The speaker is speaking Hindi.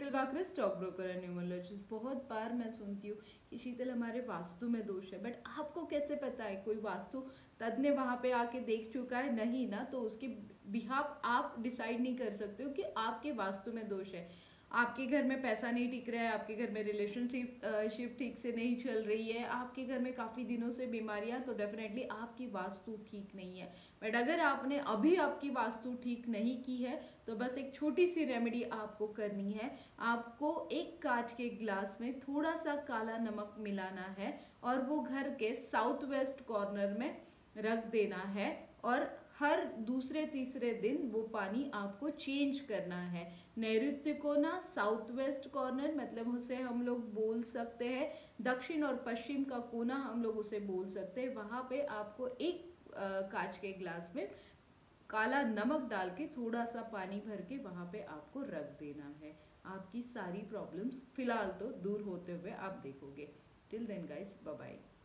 Sheetal Bakre, stock broker and numerologist. बहुत बार मैं सुनती हूँ कि शीतल हमारे वास्तु में दोष है, बट आपको कैसे पता है? कोई वास्तु तज्ञ वहाँ पे आके देख चुका है? नहीं ना, तो उसके बिहाफ आप डिसाइड नहीं कर सकते हो कि आपके वास्तु में दोष है। आपके घर में पैसा नहीं टिक रहा है, आपके घर में रिलेशनशिप ठीक से नहीं चल रही है, आपके घर में काफ़ी दिनों से बीमारियां, तो डेफिनेटली आपकी वास्तु ठीक नहीं है। बट अगर आपने अभी आपकी वास्तु ठीक नहीं की है तो बस एक छोटी सी रेमेडी आपको करनी है। आपको एक कांच के ग्लास में थोड़ा सा काला नमक मिलाना है और वो घर के साउथ वेस्ट कॉर्नर में रख देना है, और हर दूसरे तीसरे दिन वो पानी आपको चेंज करना है। नैऋत्य कोना, साउथ वेस्ट कॉर्नर, मतलब उसे हम लोग बोल सकते हैं दक्षिण और पश्चिम का कोना, हम लोग उसे बोल सकते हैं। वहां पे आपको एक कांच के ग्लास में काला नमक डाल के थोड़ा सा पानी भर के वहां पे आपको रख देना है। आपकी सारी प्रॉब्लम्स फिलहाल तो दूर होते हुए आप देखोगे। Till then guys, bye bye.